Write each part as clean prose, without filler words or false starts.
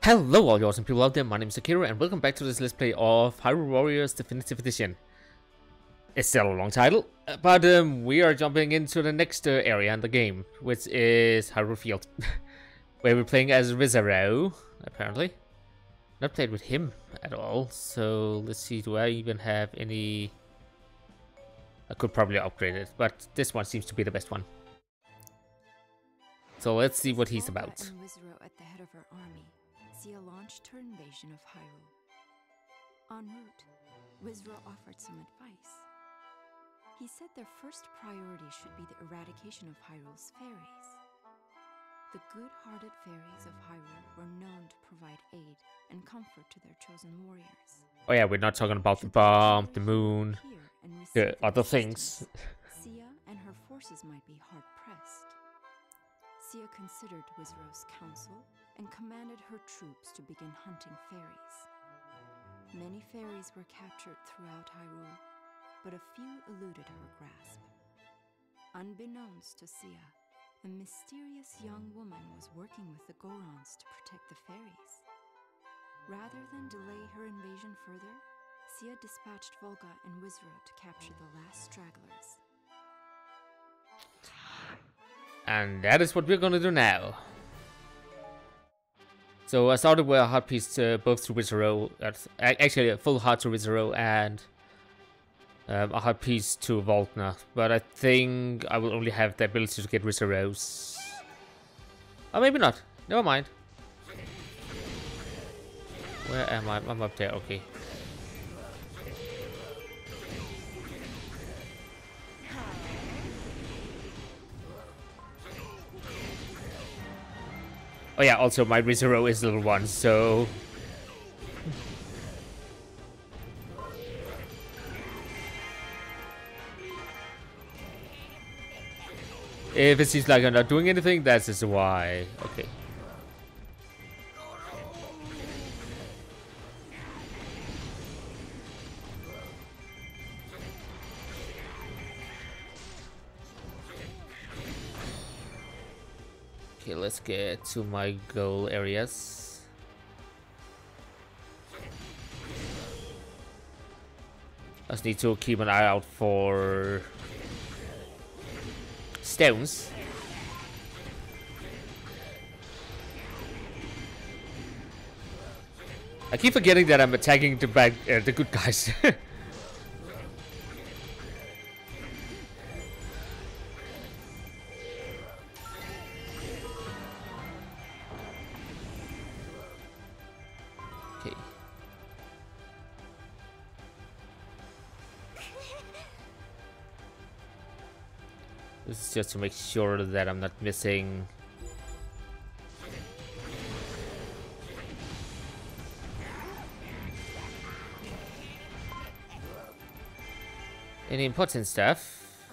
Hello all you awesome people out there, my name is Takeru and welcome back to this Let's Play of Hyrule Warriors Definitive Edition. It's still a long title, but we are jumping into the next area in the game, which is Hyrule Field, where we're playing as Wizzaro, apparently. Not played with him at all, so let's see, do I even have any... I could probably upgrade it, but this one seems to be the best one. So let's see what he's about. Wizzaro at the head of her army. Sia launched her invasion of Hyrule. En route, Wizzaro offered some advice. He said their first priority should be the eradication of Hyrule's fairies. The good-hearted fairies of Hyrule were known to provide aid and comfort to their chosen warriors. Oh yeah, we're not talking about the bomb, the moon, the other things. Sia and her forces might be hard-pressed. Sia considered Wizzaro's counsel and commanded her troops to begin hunting fairies. Many fairies were captured throughout Hyrule, but a few eluded her grasp. Unbeknownst to Sia, a mysterious young woman was working with the Gorons to protect the fairies. Rather than delay her invasion further, Sia dispatched Volga and Wizzaro to capture the last stragglers. And that is what we're gonna do now. So I started with a heart piece both to Wizzaro, actually a full heart to Wizzaro and a heart piece to Volkner, but I think I will only have the ability to get Wizzaro's. Oh, maybe not. Never mind. Where am I? I'm up there. Okay. Oh yeah, also my Wizzaro is little one, so... If it seems like I'm not doing anything, that's just why. Okay. Okay, let's get to my goal areas. I just need to keep an eye out for stones. I keep forgetting that I'm attacking the good guys. Okay. This is just to make sure that I'm not missing any important stuff.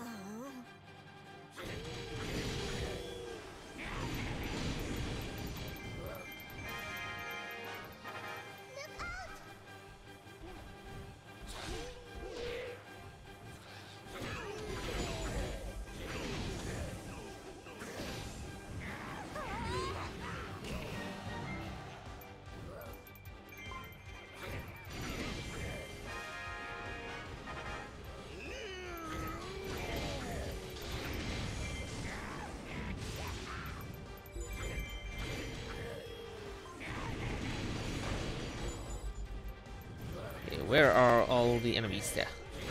Where are all the enemies there?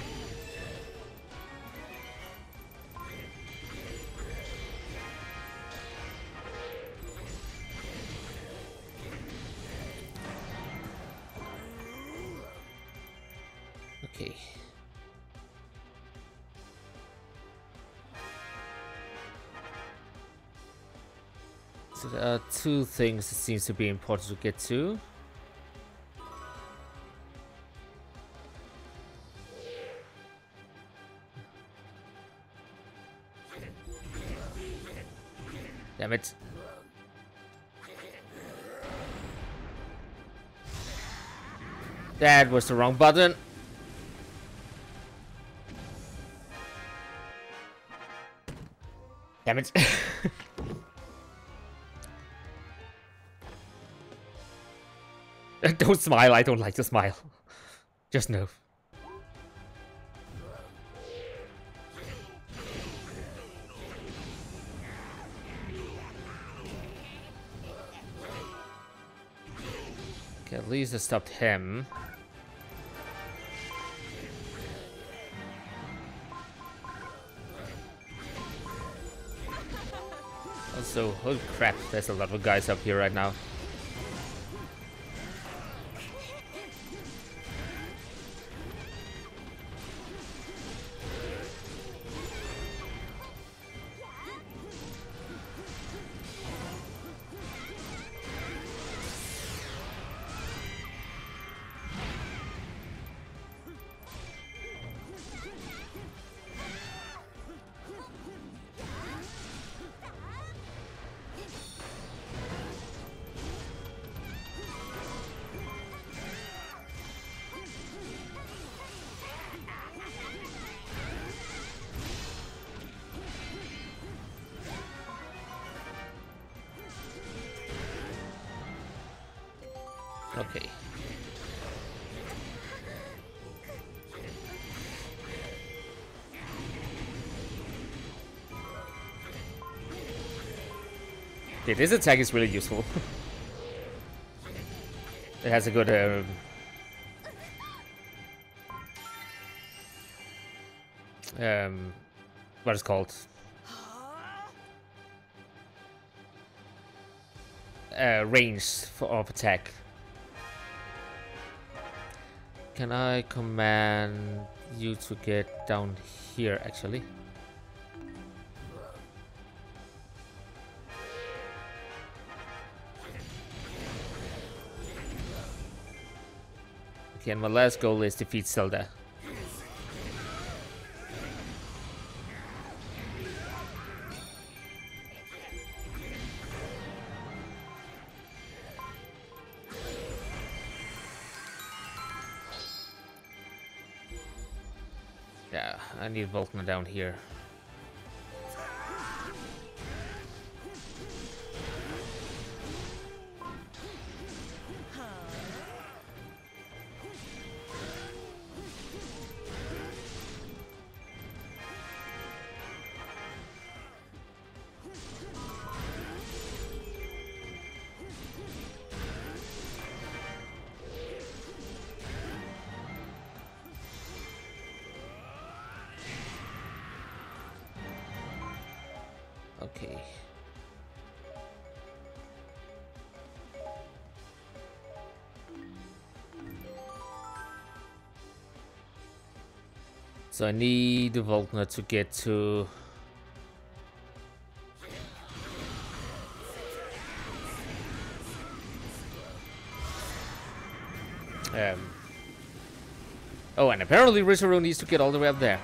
Okay. So there are two things that seems to be important to get to. Damn it. That was the wrong button. Damn it. Don't smile, I don't like to smile. Just no. Okay, at least I stopped him. Also, holy crap, there's a lot of guys up here right now. Okay. Okay, this attack is really useful. It has a good what is called range of attack. Can I command you to get down here, actually? Okay, and my last goal is defeat Zelda. Yeah, I need Volkner down here. Okay. So I need the Volkner to get to oh, and apparently Wizzaro needs to get all the way up there.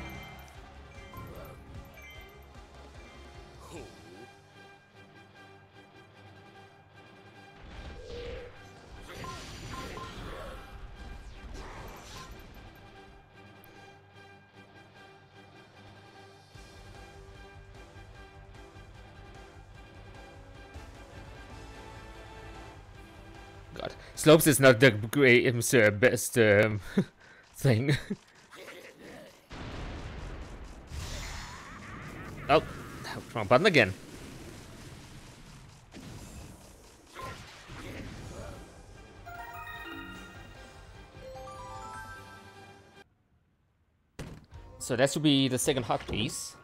God, slopes is not the best thing. Oh, wrong button again. So that should be the second hot piece.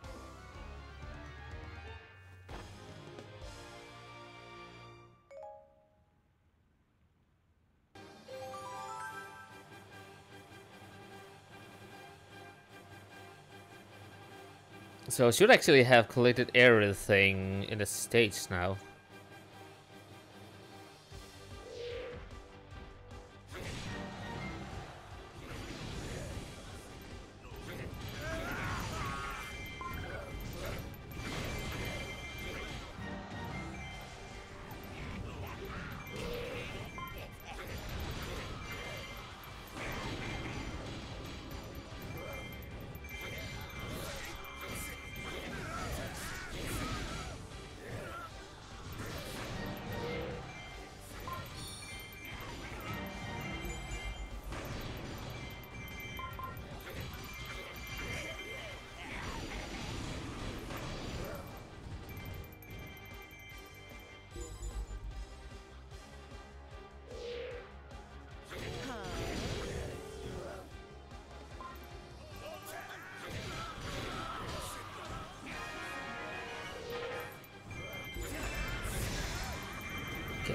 So I should actually have collected everything in the stage now.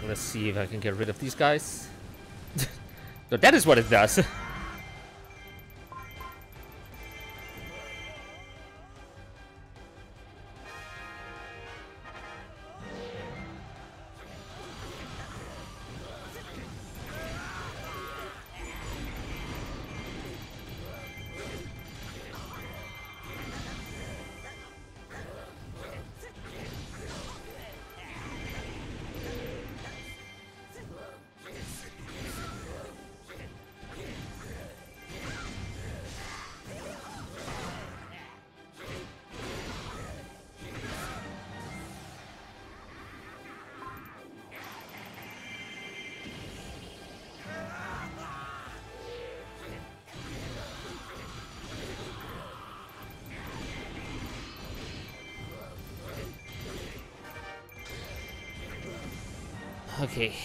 let's see if I can get rid of these guys. So that is what it does. Okay.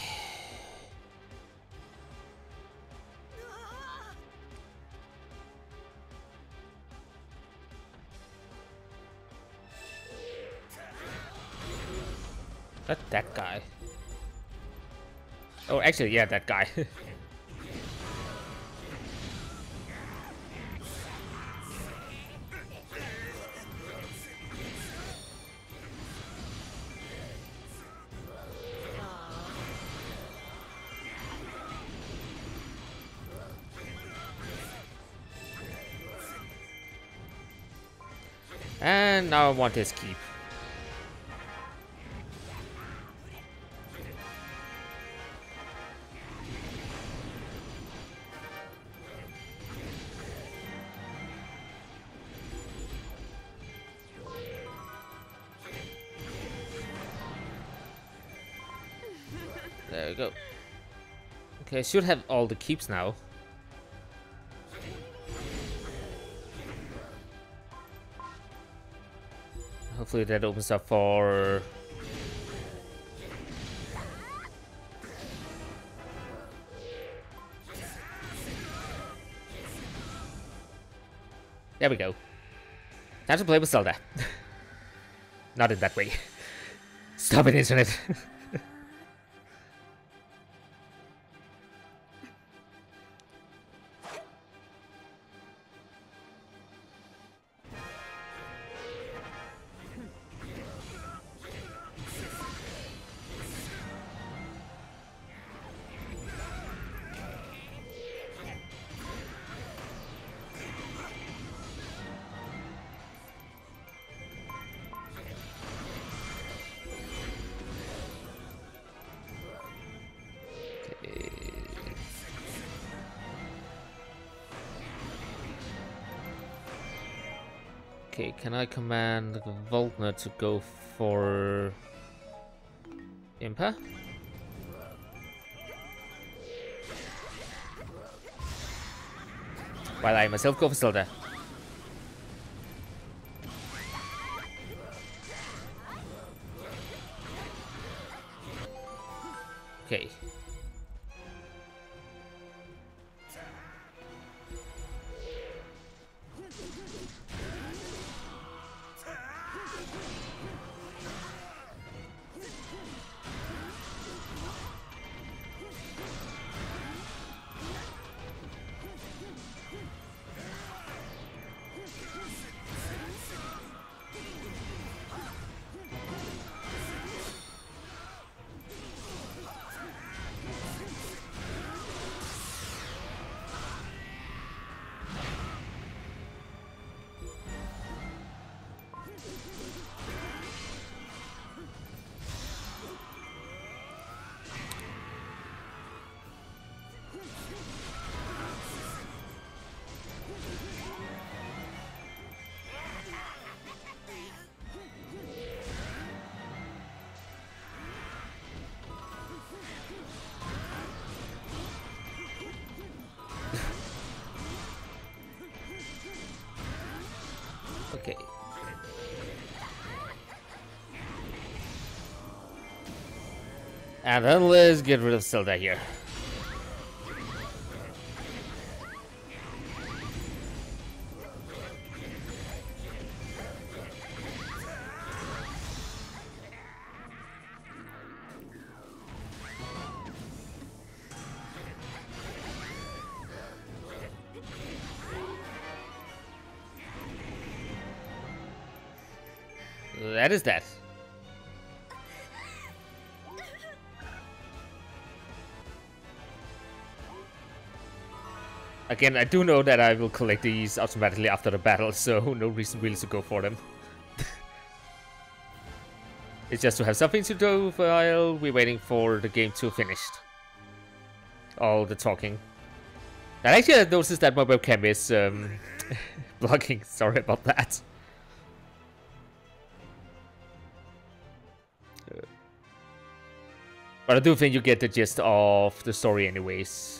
That guy. Oh, actually, yeah, that guy. And now I want his keep. There we go. Okay, I should have all the keeps now. Hopefully that opens up for... There we go. Time to play with Zelda. Not in that way. Stop it, internet. Okay, can I command the Voltner to go for Impa? While I myself go for Zelda. Okay. Okay. And then let's get rid of Zelda here. That is that. Again, I do know that I will collect these automatically after the battle, so no reason really to go for them. It's just to have something to do while we're waiting for the game to finish. All the talking. And actually I noticed that my webcam is blocking. Sorry about that. But I do think you get the gist of the story anyways.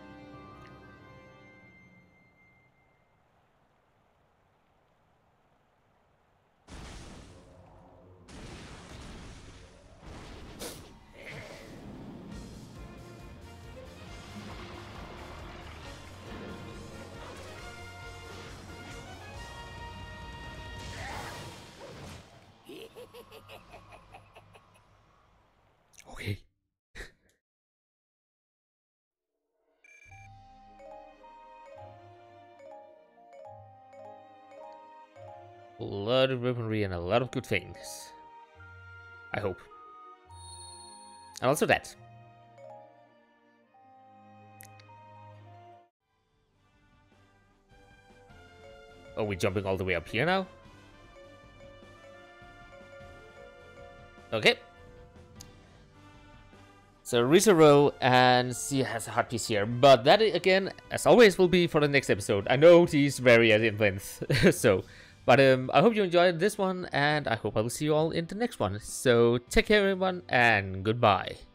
Okay. A lot of weaponry and a lot of good things. I hope. And also that. Oh, we're jumping all the way up here now? Okay. So Wizzaro and Sia has a hot piece here, but that again, as always, will be for the next episode. I know these vary in length, but I hope you enjoyed this one, and I hope I will see you all in the next one. So take care, everyone, and goodbye.